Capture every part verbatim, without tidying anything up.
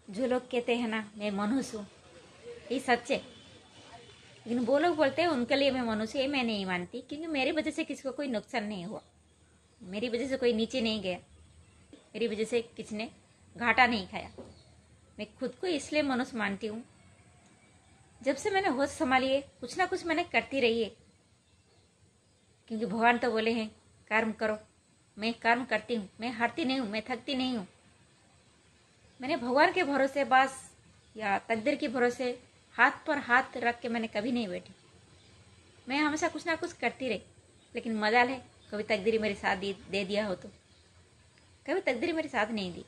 जो लोग कहते हैं ना मैं मनुष्य हूँ, ये सच है। लेकिन वो लोग बोलते हैं उनके लिए मैं मनुष्य, ये मैं नहीं मानती, क्योंकि मेरी वजह से किसी को कोई नुकसान नहीं हुआ, मेरी वजह से कोई नीचे नहीं गया, मेरी वजह से किसी ने घाटा नहीं खाया। मैं खुद को इसलिए मनुष्य मानती हूँ, जब से मैंने होश संभाली है कुछ ना कुछ मैंने करती रही है, क्योंकि भगवान तो बोले हैं कर्म करो। मैं कर्म करती हूँ, मैं हारती नहीं हूँ, मैं थकती नहीं हूँ। मैंने भगवान के भरोसे बस या तकदीर के भरोसे हाथ पर हाथ रख के मैंने कभी नहीं बैठी। मैं हमेशा कुछ ना कुछ करती रही, लेकिन मजाल है कभी तकदीर मेरे साथ दे, दे दिया हो तो, कभी तकदीर मेरे साथ नहीं दी।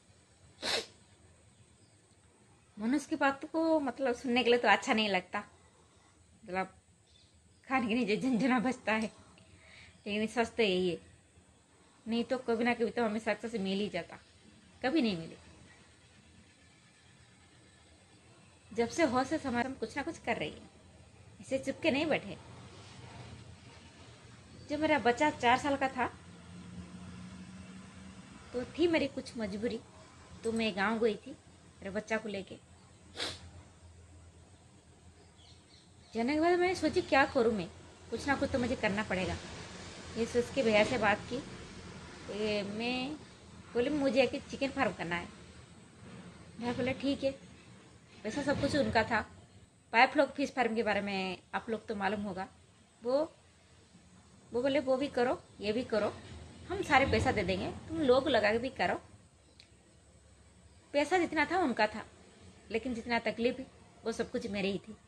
मनुष्य की बात को मतलब सुनने के लिए तो अच्छा नहीं लगता, मतलब खाने के नीचे झंझना बजता है, लेकिन सच तो यही है। नहीं तो कभी ना कभी तो हमें सच से मिल ही जाता, कभी नहीं मिले। जब से होश से समाज में कुछ ना कुछ कर रही है, इसे चुप के नहीं बैठे। जब मेरा बच्चा चार साल का था तो थी मेरी कुछ मजबूरी, तो मैं गांव गई थी मेरे बच्चा को लेके। जाने के बाद मैंने सोची क्या करूं, मैं कुछ ना कुछ तो मुझे करना पड़ेगा। ये सोच के भैया से बात की, ए, मैं बोले मुझे एक चिकन फार्म करना है। भैया बोले ठीक है। वैसा सब कुछ उनका था। पाइप लोग फिश फार्म के बारे में आप लोग तो मालूम होगा। वो वो बोले वो भी करो ये भी करो, हम सारे पैसा दे देंगे, तुम लोग लगा के भी करो। पैसा जितना था उनका था, लेकिन जितना तकलीफ वो सब कुछ मेरी ही थी।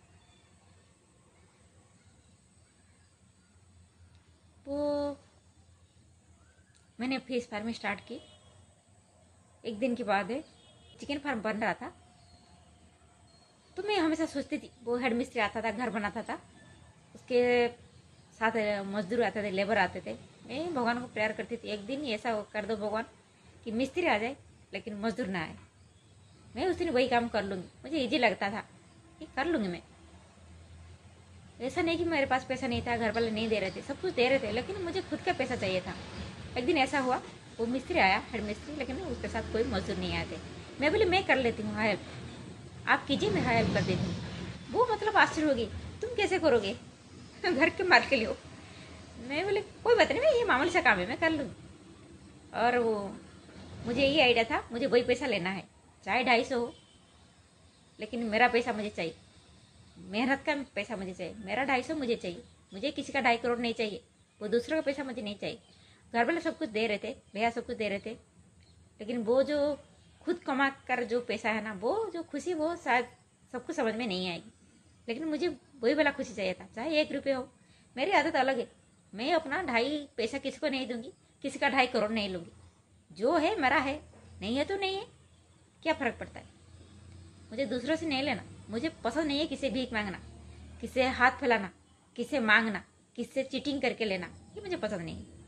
वो मैंने फिश फार्म स्टार्ट की। एक दिन के बाद चिकन फार्म बन रहा था, तो मैं हमेशा सोचती थी, वो हेड मिस्त्री आता था, घर बनाता था, उसके साथ मजदूर आते थे, लेबर आते थे। मैं भगवान को प्रेयर करती थी, एक दिन ऐसा कर दो भगवान कि मिस्त्री आ जाए लेकिन मजदूर ना आए, मैं उस दिन वही काम कर लूँगी। मुझे इजी लगता था कि कर लूँगी मैं। ऐसा नहीं कि मेरे पास पैसा नहीं था, घर वाले नहीं दे रहे थे, सब कुछ दे रहे थे, लेकिन मुझे खुद का पैसा चाहिए था। एक दिन ऐसा हुआ, वो मिस्त्री आया, हेड मिस्त्री, लेकिन उसके साथ कोई मजदूर नहीं आए थे। मैं बोली मैं कर लेती हूँ हेल्प, आप कीजिए, मैं हेल्प कर देती हूँ। वो मतलब आश्चर्य होगी, तुम कैसे करोगे, घर के मार के लियो। मैं बोले कोई बात नहीं, मैं ये मामूली सा काम है, मैं कर लूँगी। और वो मुझे ये आइडिया था, मुझे वही पैसा लेना है, चाहे ढाई सौ हो, लेकिन मेरा पैसा मुझे चाहिए, मेहनत का पैसा मुझे चाहिए। मेरा ढाई सौ मुझे चाहिए, मुझे किसी का ढाई करोड़ नहीं चाहिए, वो दूसरों का पैसा मुझे नहीं चाहिए। घर वाले सब कुछ दे रहे थे, भैया सब कुछ दे रहे थे, लेकिन वो जो खुद कमा कर जो पैसा है ना, वो जो खुशी, वो शायद सबको समझ में नहीं आएगी, लेकिन मुझे वही वाला खुशी चाहिए था, चाहे एक रुपये हो। मेरी आदत अलग है, मैं अपना ढाई पैसा किसी को नहीं दूंगी, किसी का ढाई करोड़ नहीं लूँगी। जो है मेरा है, नहीं है तो नहीं है, क्या फ़र्क पड़ता है। मुझे दूसरों से नहीं लेना, मुझे पसंद नहीं है किसी भीख मांगना, किसी हाथ फैलाना, किसी मांगना, किसी चीटिंग करके लेना, ये मुझे पसंद नहीं है।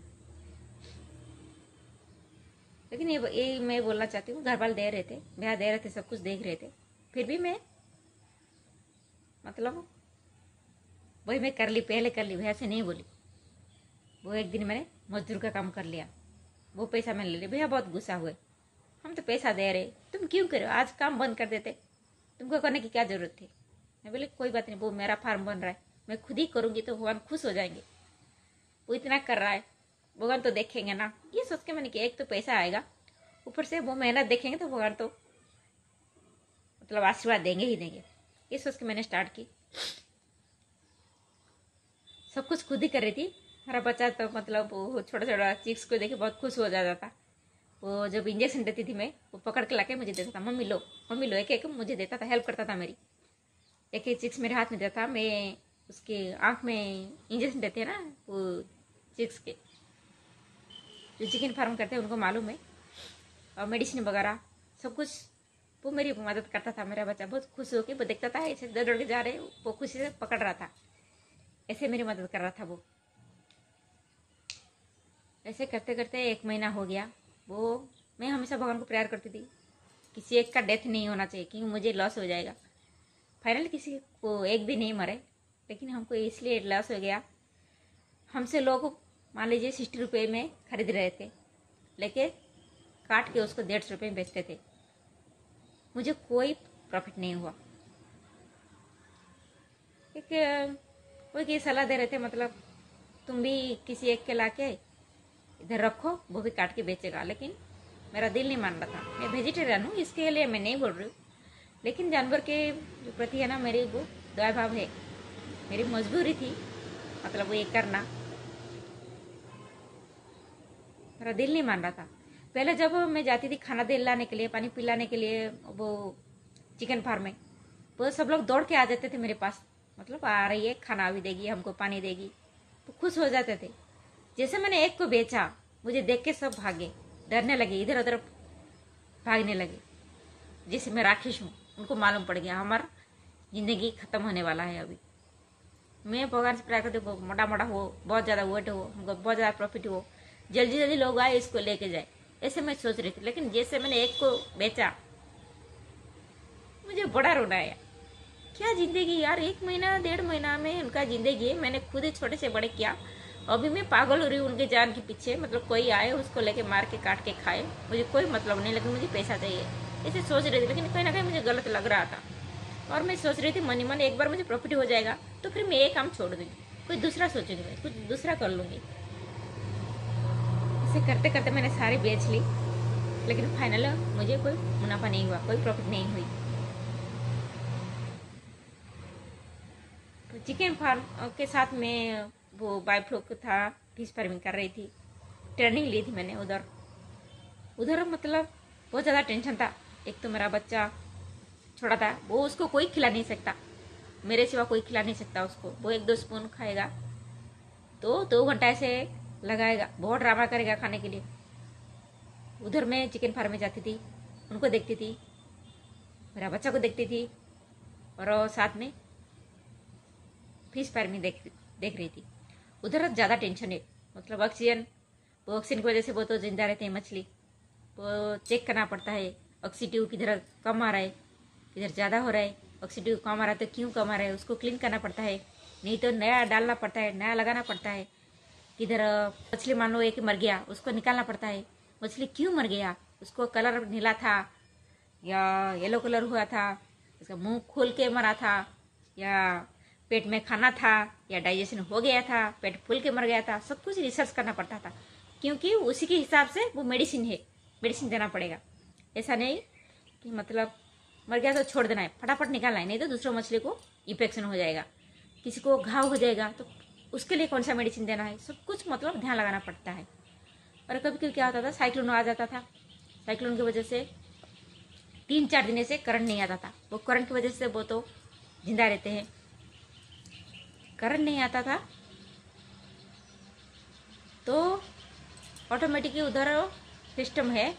लेकिन ये ये मैं बोलना चाहती हूँ, घर वाले दे रहे थे, भैया दे रहे थे, सब कुछ देख रहे थे, फिर भी मैं मतलब वही मैं कर ली, पहले कर ली, भैया से नहीं बोली। वो एक दिन मैंने मजदूर का काम कर लिया, वो पैसा मैंने ले लिया। भैया बहुत गुस्सा हुए, हम तो पैसा दे रहे, तुम क्यों करो, आज काम बंद कर देते, तुमको करने की क्या जरूरत थी। मैं बोली कोई बात नहीं, वो मेरा फार्म बन रहा है, मैं खुद ही करूँगी तो भगवान खुश हो जाएंगे, वो इतना कर रहा है, भगवान तो देखेंगे ना। ये सोच के मैंने कि एक तो पैसा आएगा, ऊपर से वो मेहनत देखेंगे तो भगवान तो मतलब आशीर्वाद देंगे ही देंगे। ये सोच के मैंने स्टार्ट की। सब कुछ खुद ही कर रही थी। मेरा बच्चा तो मतलब वो छोटा छोटा चिक्स को देखे बहुत खुश हो जाता था। वो जब इंजेक्शन देती थी मैं, वो पकड़ के लाके मुझे देता था, मम्मी लो मम्मी लो, एक एक मुझे देता था, हेल्प करता था मेरी। एक एक चिक्स मेरे हाथ में देता था, मैं उसके आँख में इंजेक्शन देते हैं ना वो चिक्स के, जो चिकन फार्म करते हैं उनको मालूम है, और मेडिसिन वगैरह सब कुछ वो मेरी मदद करता था। मेरा बच्चा बहुत खुश होकर वो देखता था, ऐसे दौड़ दौड़ के जा रहे, वो खुशी से पकड़ रहा था, ऐसे मेरी मदद कर रहा था वो। ऐसे करते करते एक महीना हो गया। वो मैं हमेशा भगवान को प्रेयर करती थी, किसी एक का डेथ नहीं होना चाहिए, क्योंकि मुझे लॉस हो जाएगा। फाइनल किसी को एक भी नहीं मरे, लेकिन हमको इसलिए लॉस हो गया, हमसे लोग मान लीजिए सिक्सटी रुपये में खरीद रहे थे, लेके काट के उसको डेढ़ सौ रुपये में बेचते थे। मुझे कोई प्रॉफिट नहीं हुआ। एक कोई की सलाह दे रहे थे, मतलब तुम भी किसी एक के लाके इधर रखो, वो भी काट के बेचेगा, लेकिन मेरा दिल नहीं मान रहा था। मैं वेजिटेरियन हूँ, इसके लिए मैं नहीं बोल रही हूँ, लेकिन जानवर के जो प्रति है ना मेरी वो दया भाव है, मेरी मजबूरी थी मतलब वो ये करना, मेरा दिल नहीं मान रहा था। पहले जब मैं जाती थी खाना दिलाने के लिए, पानी पिलाने के लिए वो चिकन फार्म में, वो सब लोग दौड़ के आ जाते थे मेरे पास, मतलब आ रही है, खाना भी देगी, हमको पानी देगी, तो खुश हो जाते थे। जैसे मैंने एक को बेचा, मुझे देख के सब भागे, डरने लगे, इधर उधर भागने लगे, जैसे मैं राक्षस हूँ। उनको मालूम पड़ गया हमारा जिंदगी खत्म होने वाला है अभी। मैं भगवान से प्रार्थना करती हूँ, मोटा मोटा हो, बहुत ज़्यादा वेट हो, हमको बहुत ज़्यादा प्रॉफिट हो, जल्दी जल्दी लोग आए इसको लेके जाए, ऐसे मैं सोच रही थी। लेकिन जैसे मैंने एक को बेचा, मुझे बड़ा रोना आया। क्या जिंदगी यार, एक महीना डेढ़ महीना में उनका जिंदगी है, मैंने खुद ही छोटे से बड़े किया, अभी मैं पागल हो रही हूँ उनके जान के पीछे। मतलब कोई आए उसको लेके मार के काट के खाए, मुझे कोई मतलब नहीं, लेकिन मुझे पैसा चाहिए, ऐसे सोच रही थी। लेकिन कहीं ना कहीं मुझे गलत लग रहा था, और मैं सोच रही थी मनी मन एक बार मुझे प्रॉफिट हो जाएगा तो फिर मैं ये काम छोड़ दूंगी, कोई दूसरा सोचूंगी, मैं कुछ दूसरा कर लूंगी। ऐसे करते करते मैंने सारी बेच ली, लेकिन फाइनल मुझे कोई मुनाफा नहीं हुआ, कोई प्रॉफिट नहीं हुई। तो चिकन फार्म के साथ में वो बायोफ्लोक था, फिश फार्मिंग कर रही थी, ट्रेनिंग ली थी मैंने उधर। उधर मतलब बहुत ज़्यादा टेंशन था। एक तो मेरा बच्चा छोटा था, वो उसको कोई खिला नहीं सकता, मेरे सिवा कोई खिला नहीं सकता उसको। वो एक दो स्पून खाएगा तो दो घंटा ऐसे लगाएगा, बहुत ड्रामा करेगा खाने के लिए। उधर मैं चिकन फार्म में जाती थी, उनको देखती थी, मेरा बच्चा को देखती थी, और साथ में फिश फार्मिंग देख देख रही थी। उधर ज़्यादा टेंशन है, मतलब ऑक्सीजन, वो ऑक्सीजन की वजह से वो तो जिंदा रहते हैं मछली, वो चेक करना पड़ता है ऑक्सीटिव किधर कम आ रहा है, किधर ज़्यादा हो रहा है, ऑक्सीटिव कम आ रहा है तो क्यों कम आ रहा है, उसको क्लीन करना पड़ता है, नहीं तो नया डालना पड़ता है, नया लगाना पड़ता है। किधर मछली मान लो एक मर गया, उसको निकालना पड़ता है, मछली क्यों मर गया, उसको कलर नीला था या येलो कलर हुआ था, उसका मुंह खोल के मरा था, या पेट में खाना था, या डाइजेशन हो गया था, पेट फूल के मर गया था, सब कुछ रिसर्च करना पड़ता था, क्योंकि उसी के हिसाब से वो मेडिसिन है, मेडिसिन देना पड़ेगा। ऐसा नहीं कि मतलब मर गया तो छोड़ देना है, फटाफट निकालना है, नहीं तो दूसरों मछली को इन्फेक्शन हो जाएगा, किसी को घाव हो जाएगा तो उसके लिए कौन सा मेडिसिन देना है, सब कुछ मतलब ध्यान लगाना पड़ता है। और कभी कभी क्या होता था, साइक्लोन आ जाता था, साइक्लोन की वजह से तीन चार दिन से करंट नहीं आता था, वो करंट की वजह से वो तो जिंदा रहते हैं। करंट नहीं आता था तो ऑटोमेटिकली उधर सिस्टम है,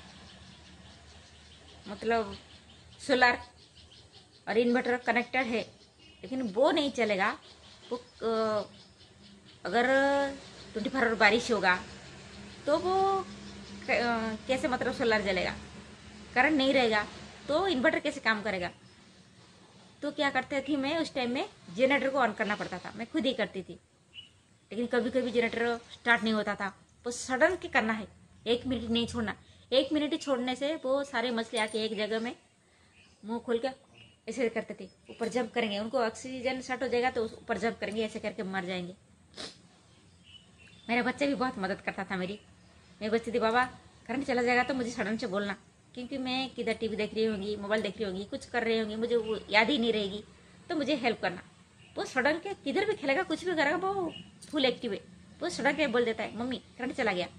मतलब सोलर और इन्वर्टर कनेक्टेड है, लेकिन वो नहीं चलेगा। वो अगर ट्वेंटी फोर आवर बारिश होगा तो वो कैसे मतलब सोलर जलेगा, करंट नहीं रहेगा तो इन्वर्टर कैसे काम करेगा। तो क्या करते थी मैं उस टाइम में, जनरेटर को ऑन करना पड़ता था, मैं खुद ही करती थी, लेकिन कभी कभी जनरेटर स्टार्ट नहीं होता था, वो सडन के करना है, एक मिनट नहीं छोड़ना, एक मिनट ही छोड़ने से वो सारे मछली आके एक जगह में मुंह खोल के ऐसे करते थे, ऊपर जंप करेंगे, उनको ऑक्सीजन शॉर्ट हो जाएगा तो ऊपर जंप करेंगे, ऐसे करके मर जाएंगे। मेरा बच्चा भी बहुत मदद करता था मेरी, मैं बचती थी, बाबा करंट चला जाएगा तो मुझे सडन से बोलना, क्योंकि मैं किधर टीवी देख रही होंगी, मोबाइल देख रही होंगी, कुछ कर रही होंगी, मुझे वो याद ही नहीं रहेगी, तो मुझे हेल्प करना। वो सडन के किधर भी खेलेगा, कुछ भी करेगा, वो फुल एक्टिव है, वो सडन के बोल देता है, मम्मी करंट चला गया।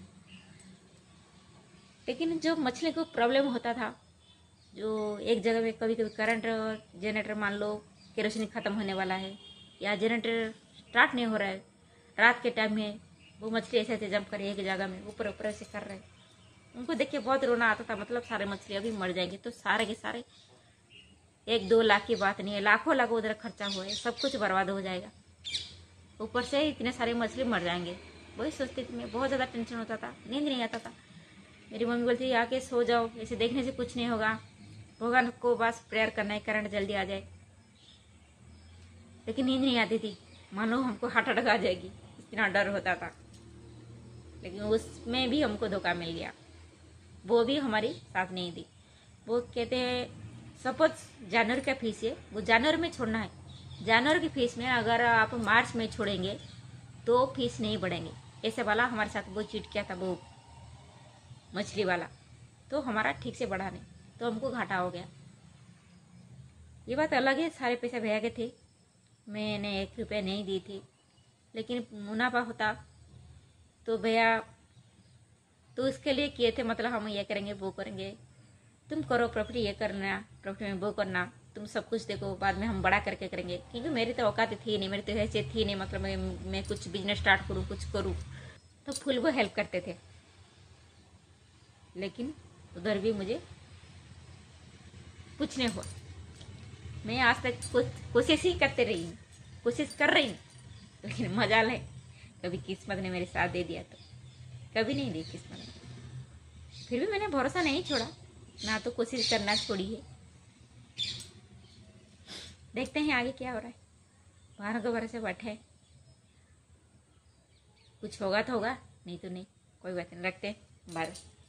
लेकिन जो मछली को प्रॉब्लम होता था, जो एक जगह में कभी कभी करंट, जनरेटर मान लो केरोसिन खत्म होने वाला है, या जनरेटर स्टार्ट नहीं हो रहा है, रात के टाइम में वो मछली ऐसे ऐसे जंप कर एक जगह में ऊपर ऊपर ऐसे कर रहे हैं, उनको देख के बहुत रोना आता था, मतलब सारे मछली अभी मर जाएंगे, तो सारे के सारे एक दो लाख की बात नहीं है, लाखों लाखों उधर खर्चा हुआ है, सब कुछ बर्बाद हो जाएगा, ऊपर से इतने सारे मछली मर जाएंगे। वही सोचती थी मैं, बहुत ज़्यादा टेंशन होता था, नींद नहीं आता था। मेरी मम्मी बोलती आके सो जाओ, ऐसे देखने से कुछ नहीं होगा, भगवान को बस प्रेयर करना है, करंट जल्दी आ जाए। लेकिन नींद नहीं आती थी, मानो हमको हार्ट अटैक आ जाएगी, इतना डर होता था। लेकिन उसमें भी हमको धोखा मिल गया, वो भी हमारी साथ नहीं दी। वो कहते हैं सपोज जनवरी का फीस है, वो जनवरी में छोड़ना है। जनवरी की फीस में अगर आप मार्च में छोड़ेंगे तो फीस नहीं बढ़ेंगे। ऐसे वाला हमारे साथ वो चीट किया था, वो मछली वाला। तो हमारा ठीक से बढ़ा नहीं, तो हमको घाटा हो गया। ये बात अलग है, सारे पैसे भैया के थे, मैंने एक रुपया नहीं दी थी। लेकिन मुनाफा होता तो भैया तो उसके लिए किए थे, मतलब हम ये करेंगे वो करेंगे, तुम करो प्रॉपर्टी ये करना, प्रॉपर्टी में वो करना, तुम सब कुछ देखो, बाद में हम बड़ा करके करेंगे। क्योंकि मेरी तो औकात थी नहीं, मेरी तो हैसियत थी नहीं, मतलब मैं, मैं कुछ बिजनेस स्टार्ट करूँ, कुछ करूँ। तो फुल वो हेल्प करते थे, लेकिन उधर भी मुझे कुछ नहीं हुआ। मैं आज तक कोशिश ही करते रही, कोशिश कर रही, लेकिन मजा ले कभी किस्मत ने मेरे साथ दे दिया तो कभी नहीं दी किस्मत ने। फिर भी मैंने भरोसा नहीं छोड़ा ना, तो कोशिश करना छोड़ी है। देखते हैं आगे क्या हो रहा है। बाहर के भरोसे बैठे, कुछ होगा तो होगा, नहीं तो नहीं। कोई बात नहीं, रखते हैं, बाय।